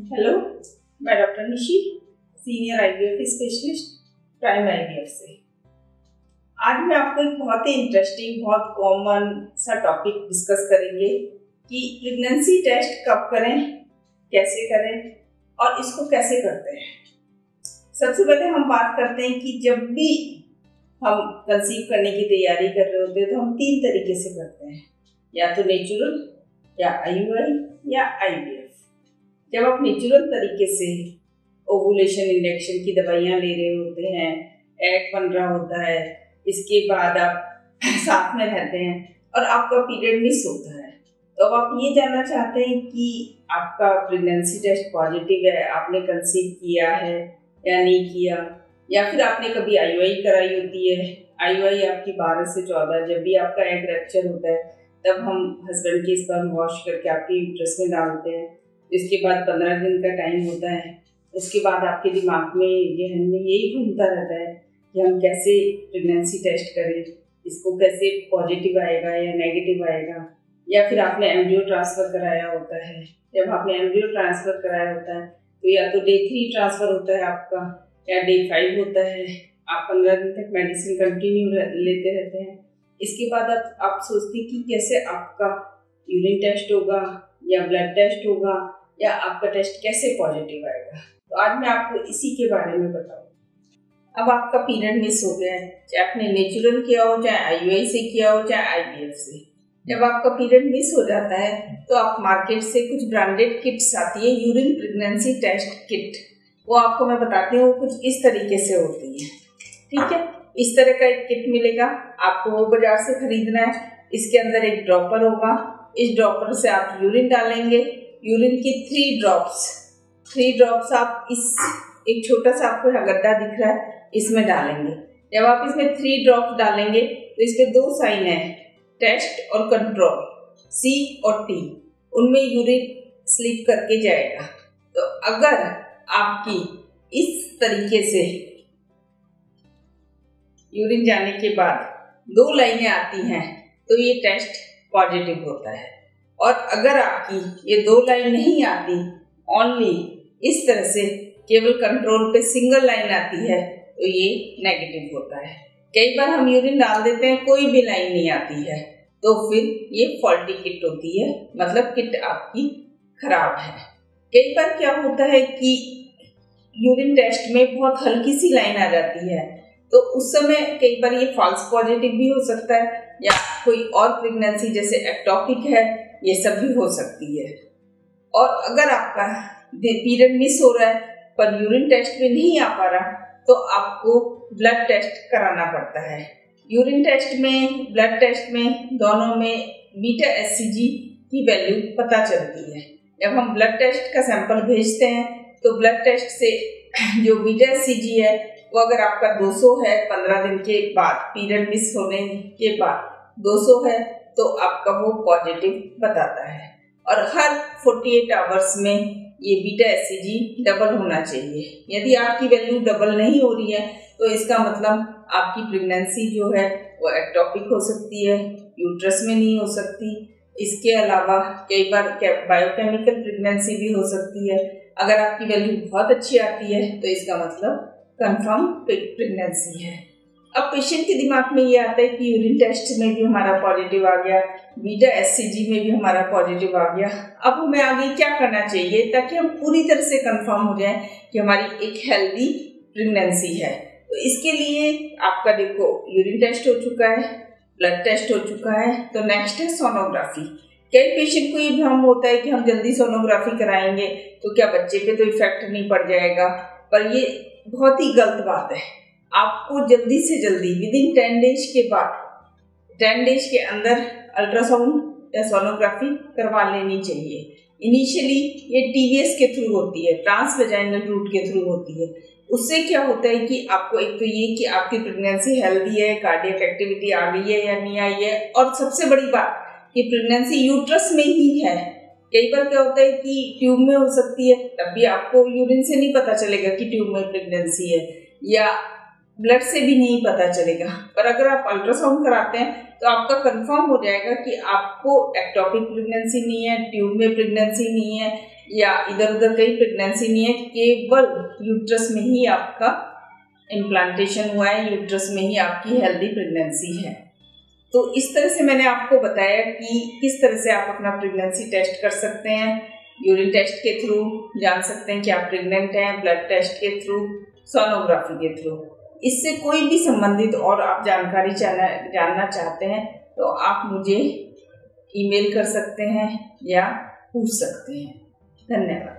Hello, मैं doctor Nishi, senior IVF specialist, prime IVF से। आज मैं आपको एक बहुत ही इंटरेस्टिंग, बहुत कॉमन सा टॉपिक डिस्कस करेंगे कि प्रेगनेंसी टेस्ट कब करें, कैसे करें और इसको कैसे करते हैं। सबसे पहले हम बात करते हैं कि जब भी हम कंसीव करने की तैयारी कर रहे होते हैं तो हम 3 तरीके से करते हैं, या तो नेचुरल, या आईयूआई, या आईवीएफ। जब आप नेचुरल तरीके से ओवुलेशन इंजेक्शन की दवाइयाँ ले रहे होते हैं, एग बन रहा होता है, इसके बाद आप साथ में रहते हैं और आपका पीरियड मिस होता है, तो अब आप ये जानना चाहते हैं कि आपका प्रेगनेंसी टेस्ट पॉजिटिव है, आपने कंसीव किया है या नहीं किया, या फिर आपने कभी आईयूआई कराई होती है। आईयूआई आपकी 12 से 14, जब भी आपका एग रप्चर होता है तब हम हस्बैंड की स्पर्म वॉश करके आपके यूट्रस में डालते हैं। इसके बाद 15 दिन का टाइम होता है। उसके बाद आपके दिमाग में जहन में यही घूमता रहता है कि हम कैसे प्रेगनेंसी टेस्ट करें, इसको कैसे पॉजिटिव आएगा या नेगेटिव आएगा। या फिर आपने एम्ब्रियो ट्रांसफ़र कराया होता है। जब आपने एम्ब्रियो ट्रांसफ़र कराया होता है तो या तो डे 3 ट्रांसफ़र होता है आपका, या डे 5 होता है। आप 15 दिन तक मेडिसिन कंटिन्यू लेते रहते हैं। इसके बाद आप सोचते हैं कि कैसे आपका यूरिन टेस्ट होगा या ब्लड टेस्ट होगा, या आपका टेस्ट कैसे पॉजिटिव आएगा। तो आज मैं आपको इसी के बारे में बताऊँ। अब आपका पीरियड मिस हो गया है, चाहे आपने नेचुरल किया हो, चाहे आईयूआई से किया हो, चाहे आईवीएफ से। जब आपका पीरियड मिस हो जाता है तो आप मार्केट से कुछ ब्रांडेड किट्स आती है, यूरिन प्रेगनेंसी टेस्ट किट, वो आपको मैं बताती हूँ, वो कुछ इस तरीके से होती है। ठीक है, इस तरह का एक किट मिलेगा आपको, वो बाजार से खरीदना है। इसके अंदर एक ड्रॉपर होगा, इस ड्रॉपर से आप यूरिन डालेंगे। यूरिन की 3 ड्रॉप्स आप इस एक छोटा सा आपको गड्ढा दिख रहा है, इसमें डालेंगे। जब आप इसमें 3 ड्रॉप्स डालेंगे तो इस पे 2 साइन है, टेस्ट और कंट्रोल, C और T, उनमें यूरिन स्लिप करके जाएगा। तो अगर आपकी इस तरीके से यूरिन जाने के बाद 2 लाइनें आती हैं तो ये टेस्ट पॉजिटिव होता है। और अगर आपकी ये 2 लाइन नहीं आती, ओनली इस तरह से केवल कंट्रोल पे सिंगल लाइन आती है, तो ये नेगेटिव होता है। कई बार हम यूरिन डाल देते हैं, कोई भी लाइन नहीं आती है, तो फिर ये फॉल्टी किट होती है, मतलब किट आपकी खराब है। कई बार क्या होता है कि यूरिन टेस्ट में बहुत हल्की सी लाइन आ जाती है, तो उस समय कई बार ये फॉल्स पॉजिटिव भी हो सकता है, या कोई और प्रेगनेंसी जैसे एक्टोपिक है, ये सब भी हो सकती है। और अगर आपका पीरियड मिस हो रहा है पर यूरिन टेस्ट में नहीं आ पा रहा, तो आपको ब्लड टेस्ट कराना पड़ता है। यूरिन टेस्ट में, ब्लड टेस्ट में, दोनों में बीटा एचसीजी की वैल्यू पता चलती है। जब हम ब्लड टेस्ट का सैंपल भेजते हैं तो ब्लड टेस्ट से जो बीटा एचसीजी है वो अगर आपका 200 है, 15 दिन के बाद पीरियड मिस होने के बाद 200 है, तो आपका वो पॉजिटिव बताता है। और हर 48 आवर्स में ये बीटा एचसीजी डबल होना चाहिए। यदि आपकी वैल्यू डबल नहीं हो रही है तो इसका मतलब आपकी प्रेगनेंसी जो है वो एक्टोपिक हो सकती है, यूट्रस में नहीं हो सकती। इसके अलावा कई बार बायोकेमिकल प्रेगनेंसी भी हो सकती है। अगर आपकी वैल्यू बहुत अच्छी आती है तो इसका मतलब कंफर्म प्रेगनेंसी है। अब पेशेंट के दिमाग में ये आता है कि यूरिन टेस्ट में भी हमारा पॉजिटिव आ गया, बीटा एचसीजी में भी हमारा पॉजिटिव आ गया, अब हमें आगे क्या करना चाहिए ताकि हम पूरी तरह से कंफर्म हो जाए कि हमारी एक हेल्दी प्रेगनेंसी है। तो इसके लिए आपका देखो यूरिन टेस्ट हो चुका है, ब्लड टेस्ट हो चुका है, तो नेक्स्ट है सोनोग्राफी। कई पेशेंट को ये भ्रम होता है कि हम जल्दी सोनोग्राफी कराएंगे तो क्या बच्चे पे तो इफेक्ट नहीं पड़ जाएगा, पर ये बहुत ही गलत बात है। आपको जल्दी से जल्दी विदिन 10 डेज के बाद, 10 डेज के अंदर अल्ट्रासाउंड या सोनोग्राफी करवा लेनी चाहिए। इनिशियली ये टीवीएस के थ्रू होती है, ट्रांसवेजाइनल रूट के थ्रू होती है। उससे क्या होता है कि आपको एक तो ये कि आपकी प्रेगनेंसी हेल्दी है, कार्डियक एक्टिविटी आ गई है या नहीं आई है, और सबसे बड़ी बात कि प्रेगनेंसी यूट्रस में ही है। कई बार क्या होता है कि ट्यूब में हो सकती है, तब भी आपको यूरिन से नहीं पता चलेगा कि ट्यूब में प्रेगनेंसी है, या ब्लड से भी नहीं पता चलेगा। पर अगर आप अल्ट्रासाउंड कराते हैं तो आपका कंफर्म हो जाएगा कि आपको एक्टोपिक प्रेगनेंसी नहीं है, ट्यूब में प्रेगनेंसी नहीं है, या इधर उधर कहीं प्रेगनेंसी नहीं है, केवल यूट्रस में ही आपका इम्प्लांटेशन हुआ है, यूट्रस में ही आपकी हेल्दी प्रेगनेंसी है। तो इस तरह से मैंने आपको बताया कि किस तरह से आप अपना प्रेगनेंसी टेस्ट कर सकते हैं। यूरिन टेस्ट के थ्रू जान सकते हैं कि आप प्रेग्नेंट हैं, ब्लड टेस्ट के थ्रू, सोनोग्राफी के थ्रू। इससे कोई भी संबंधित और आप जानकारी जानना चाहते हैं तो आप मुझे ईमेल कर सकते हैं या पूछ सकते हैं। धन्यवाद।